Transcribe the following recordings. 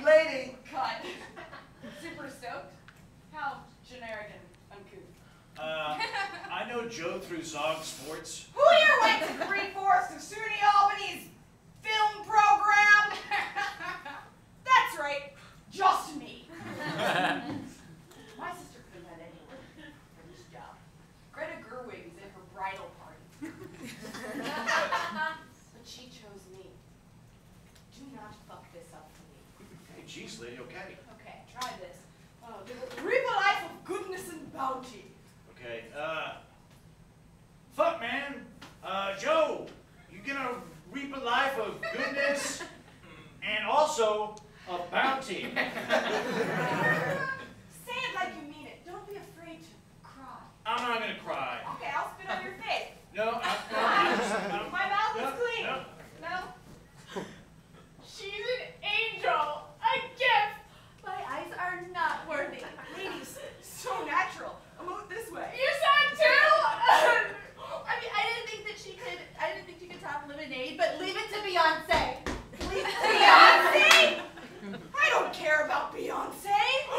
lucky lady. Cut. Super stoked? How generic and uncouth. I know Joe through Zog Sports. Who here went to 3/4 of SUNY Albany's film program? That's right, just me. My sister couldn't have anyone for this job. Greta Gerwig's in her bridal party. But she chose me. Do not fuck this up for me. Hey, geez, lady, okay. Okay, try this. Reap a life of goodness and bounty. Okay, fuck, man. Joe, you gonna reap a life of goodness and also a bounty. Say it like you mean it. Don't be afraid to cry. I'm not gonna cry. Okay, I'll spit on your face. No, My mouth is clean. No. No? She's an angel. A gift. My eyes are not worthy. Ladies, so natural. Emote this way. You saw it too? I mean, I didn't think she could top Lemonade, but leave it to Beyonce. Leave it to Beyonce? I don't care about Beyonce.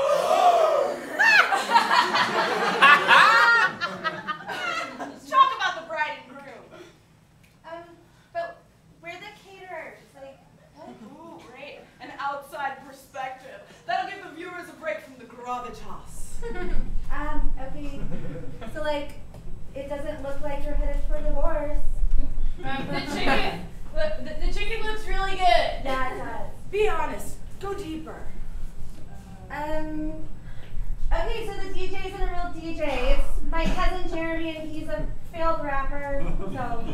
Let's talk about the bride and groom. But we're the caterers. Like, what? Ooh, great. An outside perspective. That'll give the viewers a break from the gravitas. Okay. So, like, it doesn't look like you're headed for divorce. The chicken looks really good. Yeah, it does. Be honest. Go deeper. Okay, so the DJ isn't a real DJ. It's my cousin Jeremy, and he's a failed rapper, so.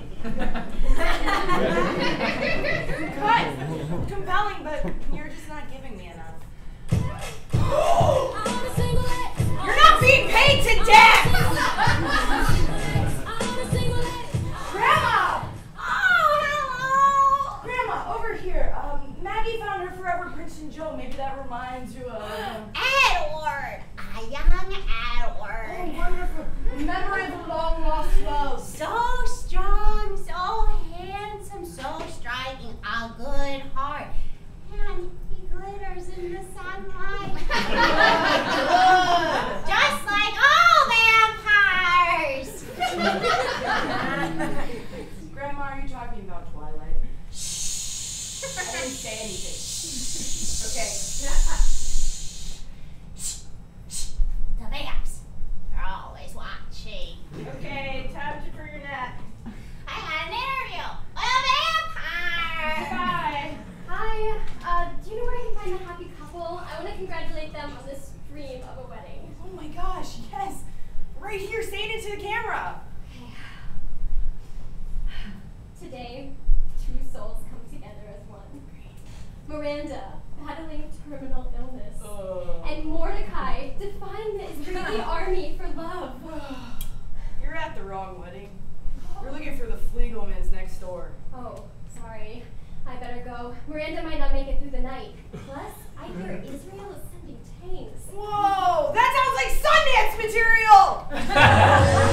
Cut. Compelling, but you're just not giving me enough. You're not being paid to dance! Grandma! Oh, hello! Grandma, over here. Maggie found her forever Princeton Joe. Maybe that reminds you of... Edward! A young Edward. Oh, wonderful. Memory of a long-lost love. So strong, so handsome, so striking, a good heart. And he glitters in the sunlight. Just like all vampires. Grandma, are you talking about Twilight? Shh. I didn't say anything. Okay. The vamps are always watching. Okay, time for your nap. I got an interview with a vampire. Bye. Hi, do you know where I can find the happy couple? I want to congratulate them on this dream of a wedding. Oh my gosh, yes. Right here, say it into the camera. Okay. Today, two souls come together as one. Miranda, battling terminal illness. And Mordecai, defying the Israeli army for love. You're at the wrong wedding. You're looking for the Fliegelmans next door. Oh, sorry. I better go. Miranda might not make it through the night. Plus, I hear Israel is sending tanks. Whoa, that sounds like Sundance material!